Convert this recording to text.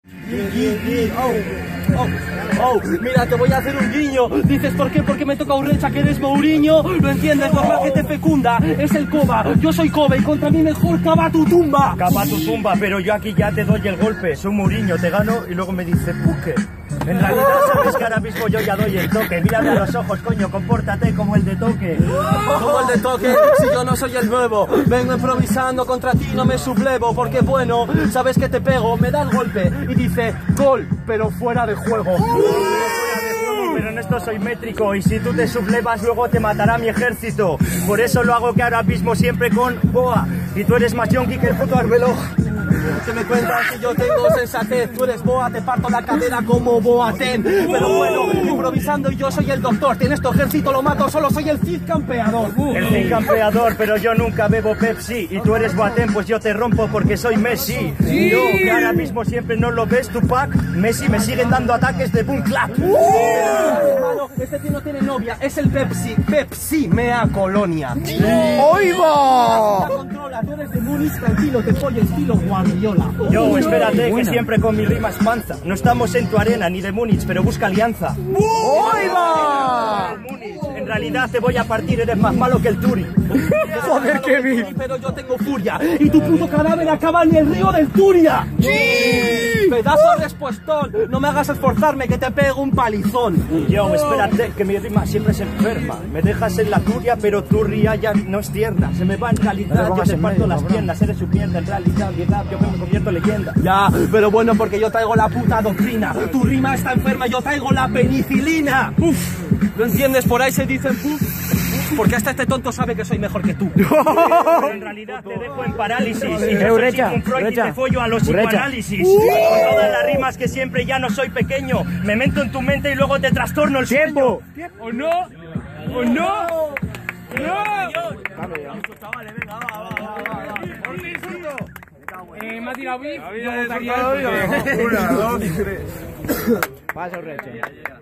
Mira, te voy a hacer un guiño. Dices, ¿por qué? Porque me toca Urrecha, que eres Mourinho. Lo entiendes, normal que te fecunda. Es el Koba, yo soy Kobe y contra mí mejor cava tu tumba. Cava tu tumba, pero yo aquí ya te doy el golpe. Soy Mourinho, te gano y luego me dice Puque. En realidad sabes que ahora mismo yo ya doy el toque. Mírame a los ojos, coño, compórtate como el de Toque. Como el de Toque, si yo no soy el nuevo. Vengo improvisando contra ti, no me sublevo. Porque bueno, sabes que te pego, me da el golpe y dice gol, pero fuera de juego. Pero en esto soy métrico y si tú te sublevas luego te matará mi ejército. Por eso lo hago que ahora mismo siempre con Boa. Y tú eres más yonki que el puto Arbeloa. ¿Qué me cuentas si yo tengo sensatez? Tú eres Boa, te parto la cadera como Boateng. Pero bueno, improvisando y yo soy el doctor. Tienes tu ejército, lo mato, solo soy el Cid campeador. El Cid campeador, pero yo nunca bebo Pepsi. Y tú eres Boateng, pues yo te rompo porque soy Messi. Sí. Yo, que ahora mismo siempre no lo ves, Tupac, Messi me siguen dando ataques de boom clap. Hermano, este tío no tiene novia, es el Pepsi. Pepsi mea colonia. ¡Oiga! Controla, tú eres de Múnich, tranquilo, te pollo estilo Guardiola. Yo, espérate, que siempre con mi rima es manza. No estamos en tu arena ni de Múnich, pero busca alianza. ¡Oiga! En realidad te voy a partir, eres más malo que el Turi. Joder, qué bien. Pero yo tengo furia y tu puto cadáver acaba en el río del Turia. ¡Sí! Pedazo de respuestón, no me hagas esforzarme que te pego un palizón. Yo, espérate, que mi rima siempre se enferma. Me dejas en la turia, pero tu ría ya no es tierna. Se me va en realidad, yo te parto las piernas. Eres su pierna, en realidad, yo me convierto en leyenda. Ya, pero bueno, porque yo traigo la puta doctrina. Tu rima está enferma, yo traigo la penicilina. Uf, ¿lo entiendes? Por ahí se dicen puf. Porque hasta este tonto sabe que soy mejor que tú. Pero en realidad te dejo en parálisis. Y yo soy Sigmund Freud y te follo a los psicoanálisis. Con todas las rimas que siempre ya no soy pequeño. Me meto en tu mente y luego te trastorno el sueño. ¿O no? ¿O no? ¿Me ha tirado bien? 1, 2, 3. Pasa, Urrecha.